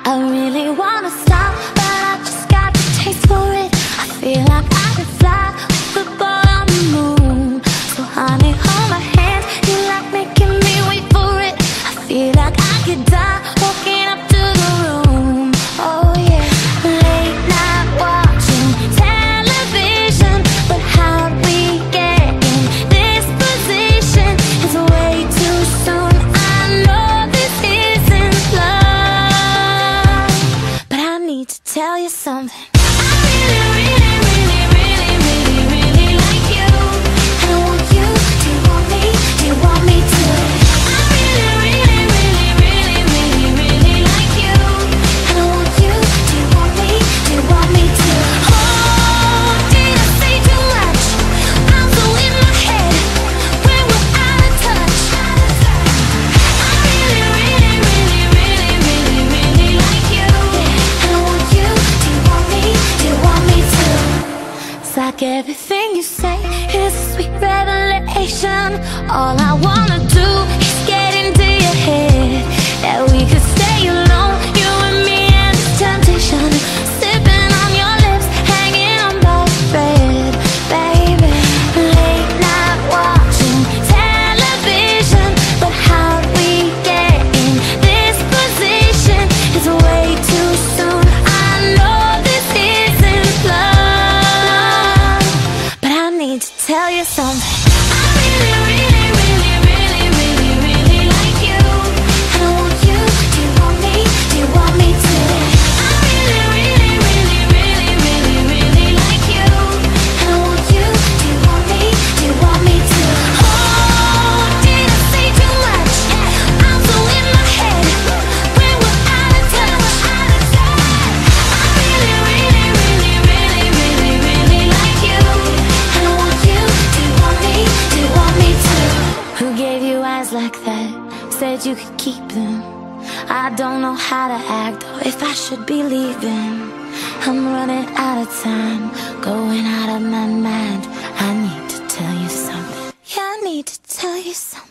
I really wanna stop, but I just got the taste for it. I feel like I could fly with the ball on the moon. So honey, hold my hand, you like making me wait for it. I feel like I could die walking up to the room. Oh yeah, late night watching television, but how'd we get in this position? It's way too soon, I know this isn't love, but I need to tell you something. Like everything you say is a sweet revelation. All I wanna do is get into your head, that we could stay alone, you and me and this temptation, sipping on your lips, hanging on by a thread, baby. Late night watching television, but how'd we get in this position? It's way too soon, I know this isn't love, to tell you something. I really like you, and I want you. Do you want me? Do you want me to? I really like you, and I want you. Do you want me? Do you want me to? Oh, did I say too much? I'm so in my head when we're out of touch. I really like you. Who gave you eyes like that? Said you could keep them. I don't know how to act or if I should be leaving. I'm running out of time, going out of my mind. I need to tell you something. Yeah, I need to tell you something.